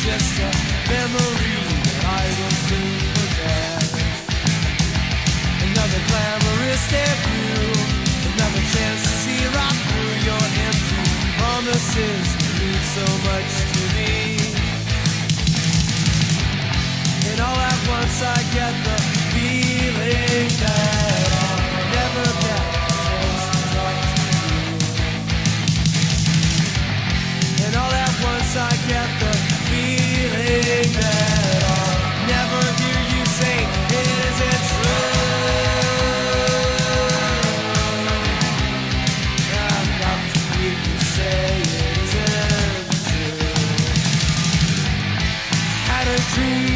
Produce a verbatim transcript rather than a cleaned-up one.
just a memory that I will soon forget. Another glamorous debut, another chance to see right through your empty promises that mean so much to me. And all at once I get the feeling that I'll never get a chance to talk to you. And all at once I get the feeling that I'll never hear you say, is it true? I've got to hear you say it isn't true. Had a dream